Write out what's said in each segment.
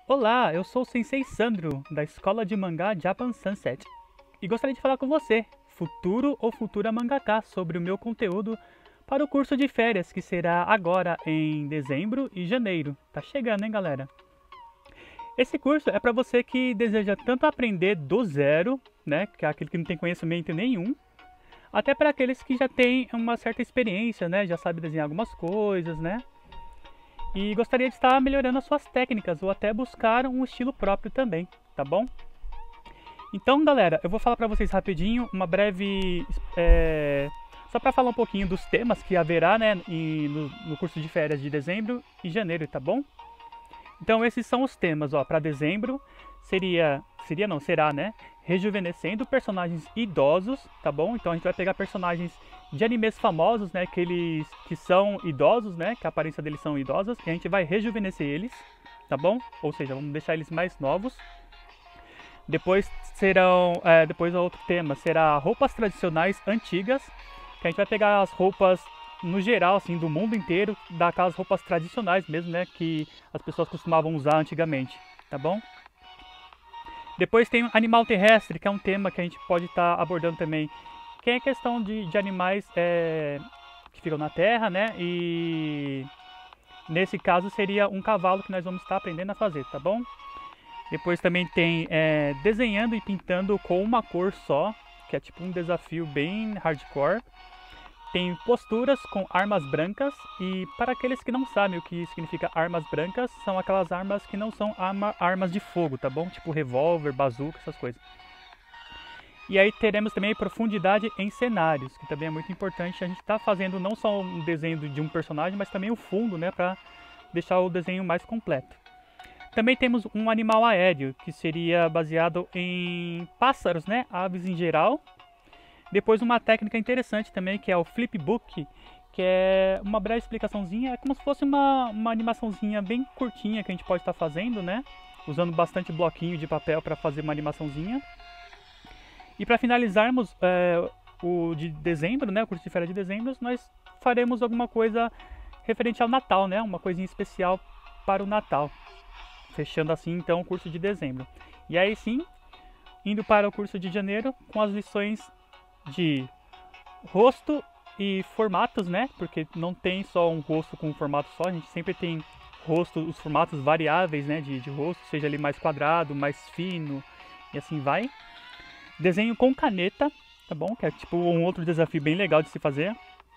Olá, eu sou o Sensei Sandro, da Escola de Mangá Japan Sunset, e gostaria de falar com você, futuro ou futura mangaka, sobre o meu conteúdo para o curso de férias, que será agora em dezembro e janeiro. Tá chegando, hein, galera? Esse curso é para você que deseja tanto aprender do zero, né, que é aquele que não tem conhecimento nenhum, até para aqueles que já têm uma certa experiência, né, já sabe desenhar algumas coisas, né? E gostaria de estar melhorando as suas técnicas ou até buscar um estilo próprio também, tá bom? Então, galera, eu vou falar para vocês rapidinho uma breve, só para falar um pouquinho dos temas que haverá, né, no curso de férias de dezembro e janeiro, tá bom? Então, esses são os temas, ó, para dezembro será, né, rejuvenescendo personagens idosos, tá bom? Então a gente vai pegar personagens de animes famosos, né, que são idosos, né, que a aparência deles são idosas, e a gente vai rejuvenescer eles, tá bom? Ou seja, vamos deixar eles mais novos. Depois depois o outro tema será roupas tradicionais antigas, que a gente vai pegar as roupas no geral, assim, do mundo inteiro, daquelas roupas tradicionais mesmo, né, que as pessoas costumavam usar antigamente, tá bom? Depois tem animal terrestre, que é um tema que a gente pode estar abordando também, que é a questão de animais que ficam na terra, né? E nesse caso seria um cavalo que nós vamos estar aprendendo a fazer, tá bom? Depois também tem desenhando e pintando com uma cor só, que é tipo um desafio bem hardcore. Tem posturas com armas brancas, e para aqueles que não sabem o que significa armas brancas, são aquelas armas que não são armas de fogo, tá bom? Tipo revólver, bazuca, essas coisas. E aí teremos também profundidade em cenários, que também é muito importante. A gente está fazendo não só um desenho de um personagem, mas também o fundo, né, para deixar o desenho mais completo. Também temos um animal aéreo, que seria baseado em pássaros, né, aves em geral. Depois uma técnica interessante também, que é o flipbook, que é uma breve explicaçãozinha, é como se fosse uma animaçãozinha bem curtinha que a gente pode estar fazendo, né? Usando bastante bloquinho de papel para fazer uma animaçãozinha. E para finalizarmos o de dezembro, né, o curso de férias de dezembro, nós faremos alguma coisa referente ao Natal, né? Uma coisinha especial para o Natal. Fechando assim então o curso de dezembro. E aí sim, indo para o curso de janeiro com as lições de rosto e formatos, né? Porque não tem só um rosto com um formato só, a gente sempre tem os formatos variáveis, né? De rosto, seja ele mais quadrado, mais fino e assim vai. Desenho com caneta, tá bom? Que é tipo um outro desafio bem legal de se fazer.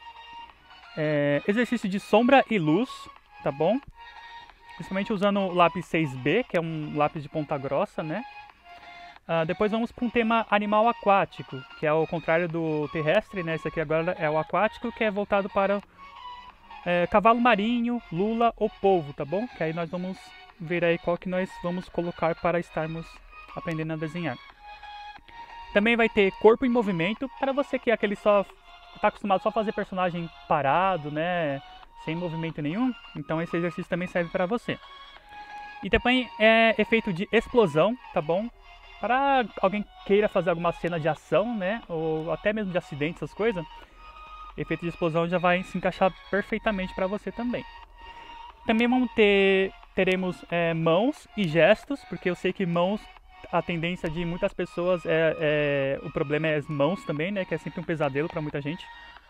Exercício de sombra e luz, tá bom? Principalmente usando o lápis 6B, que é um lápis de ponta grossa, né? Depois vamos para um tema animal aquático, que é o contrário do terrestre, né? Esse aqui agora é o aquático, que é voltado para cavalo marinho, lula ou polvo, tá bom? Que aí nós vamos ver aí qual que nós vamos colocar para estarmos aprendendo a desenhar. Também vai ter corpo em movimento, para você que é aquele só está acostumado só a fazer personagem parado, né? Sem movimento nenhum, então esse exercício também serve para você. E também é efeito de explosão, tá bom? Para alguém queira fazer alguma cena de ação, né? Ou até mesmo de acidente, essas coisas, efeito de explosão já vai se encaixar perfeitamente para você também. Também teremos mãos e gestos, porque eu sei que mãos, a tendência de muitas pessoas o problema é as mãos também, né? Que é sempre um pesadelo para muita gente.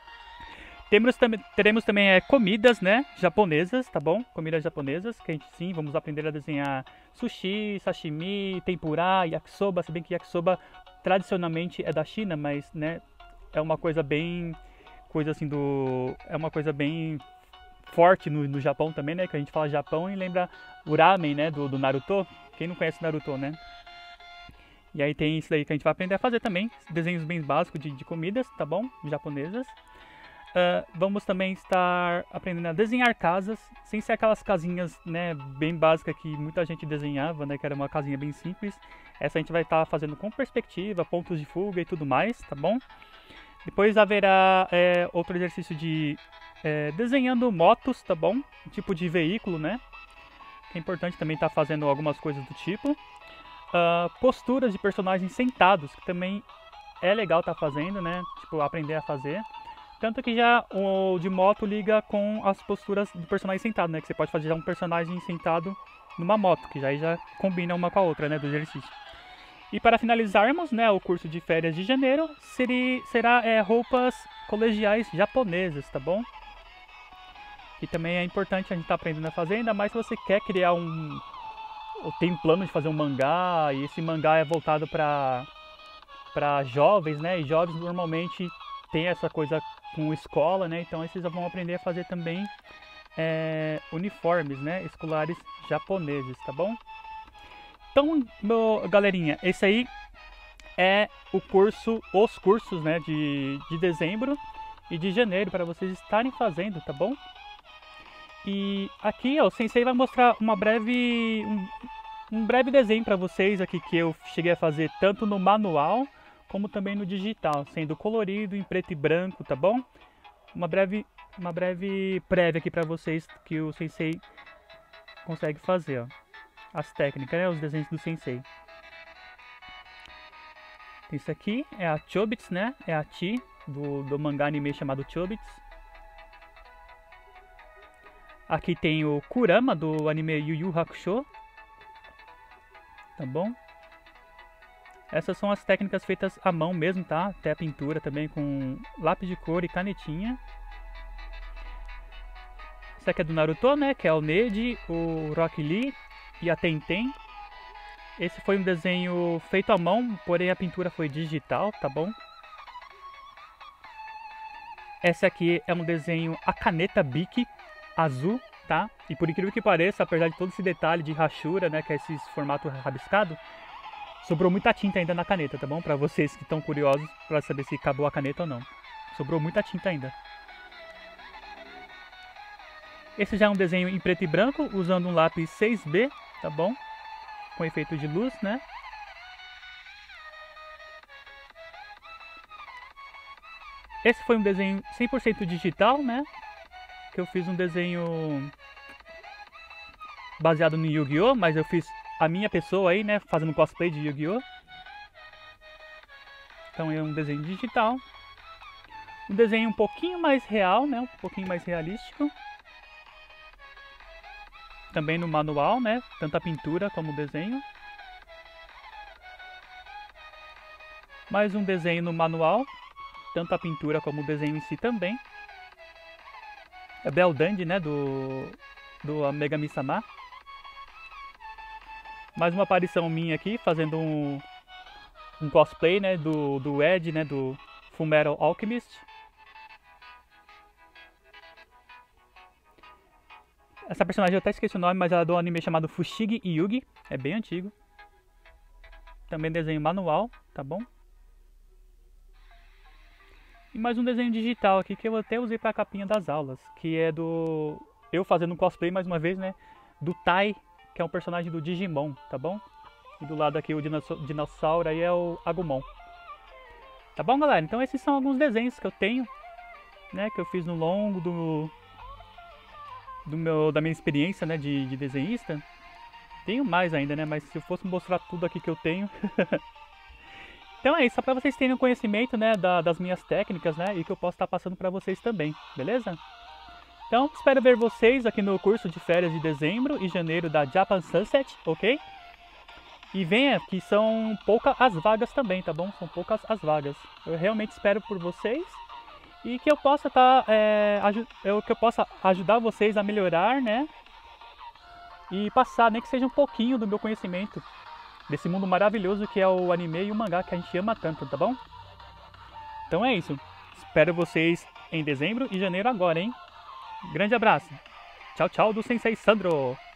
Teremos também comidas, né, japonesas, tá bom? Comidas japonesas, que a gente sim, vamos aprender a desenhar sushi, sashimi, tempurá, yakisoba, se bem que yakisoba tradicionalmente é da China, mas, né, é uma coisa bem, é uma coisa bem forte no Japão também, né, que a gente fala Japão e lembra o ramen, né, do Naruto. Quem não conhece Naruto, né? E aí tem isso daí que a gente vai aprender a fazer também, desenhos bem básicos de comidas, tá bom? Japonesas. Vamos também estar aprendendo a desenhar casas, sem ser aquelas casinhas, né, bem básicas que muita gente desenhava, né, que era uma casinha bem simples. Essa a gente vai estar fazendo com perspectiva, pontos de fuga e tudo mais, tá bom? Depois haverá outro exercício de desenhando motos, tá bom? Um tipo de veículo, né? Que é importante também estar fazendo algumas coisas do tipo. Posturas de personagens sentados, que também é legal estar fazendo, né? Tipo, aprender a fazer. Tanto que já o de moto liga com as posturas do personagem sentado, né? Que você pode fazer já um personagem sentado numa moto, que já combina uma com a outra, né, do exercício. E para finalizarmos, né, o curso de férias de janeiro, será roupas colegiais japonesas, tá bom? Que também é importante a gente estar aprendendo a fazer, ainda mais se você quer criar ou tem um plano de fazer um mangá, e esse mangá é voltado para jovens, né? E jovens normalmente tem essa coisa com escola, né? Então esses vão aprender a fazer também uniformes, né? Escolares japoneses, tá bom? Então, galerinha, esse aí é os cursos, né? De dezembro e de janeiro para vocês estarem fazendo, tá bom? E aqui, ó, o Sensei vai mostrar um breve desenho para vocês aqui que eu cheguei a fazer tanto no manual como também no digital, sendo colorido em preto e branco, tá bom? Uma breve prévia aqui para vocês que o Sensei consegue fazer, ó. As técnicas, né? Os desenhos do Sensei. Isso aqui é a Chobits, né? É a Chi do mangá anime chamado Chobits. Aqui tem o Kurama do anime Yu Yu Hakusho. Tá bom? Essas são as técnicas feitas à mão mesmo, tá? Até a pintura também com lápis de cor e canetinha. Essa aqui é do Naruto, né? Que é o Neji, o Rock Lee e a Tenten. Esse foi um desenho feito à mão, porém a pintura foi digital, tá bom? Essa aqui é um desenho a caneta Bic azul, tá? E por incrível que pareça, apesar de todo esse detalhe de rachura, né, que é esse formato rabiscado, sobrou muita tinta ainda na caneta, tá bom? Pra vocês que estão curiosos pra saber se acabou a caneta ou não. Sobrou muita tinta ainda. Esse já é um desenho em preto e branco, usando um lápis 6B, tá bom? Com efeito de luz, né? Esse foi um desenho 100% digital, né? Que eu fiz um desenho baseado no Yu-Gi-Oh! Mas eu fiz a minha pessoa aí, né? Fazendo cosplay de Yu-Gi-Oh! Então é um desenho digital. Um desenho um pouquinho mais real, né? Um pouquinho mais realístico. Também no manual, né? Tanto a pintura como o desenho. Mais um desenho no manual. Tanto a pintura como o desenho em si também. É Bell Dandy, né? Do Megami-sama. Mais uma aparição minha aqui, fazendo um cosplay, né? Do Ed, né? Do Fullmetal Alchemist. Essa personagem eu até esqueci o nome, mas ela é do anime chamado Fushigi Yugi. É bem antigo. Também desenho manual, tá bom? E mais um desenho digital aqui que eu até usei pra capinha das aulas. Que é eu fazendo um cosplay mais uma vez, né? Do Tai, que é um personagem do Digimon, tá bom? E do lado aqui o dinossauro aí é o Agumon. Tá bom, galera? Então esses são alguns desenhos que eu tenho, né? Que eu fiz no longo da minha experiência, né? De desenhista. Tenho mais ainda, né? Mas se eu fosse mostrar tudo aqui que eu tenho... Então é isso, só para vocês terem um conhecimento, né, das minhas técnicas, né, e que eu posso estar passando para vocês também, beleza? Então, espero ver vocês aqui no curso de férias de dezembro e janeiro da Japan Sunset, ok? E venha, que são poucas as vagas também, tá bom? São poucas as vagas. Eu realmente espero por vocês e que eu possa que eu possa ajudar vocês a melhorar, né? E passar, nem que seja um pouquinho do meu conhecimento desse mundo maravilhoso que é o anime e o mangá que a gente ama tanto, tá bom? Então é isso. Espero vocês em dezembro e janeiro agora, hein? Grande abraço. Tchau, tchau do Sensei Sandro.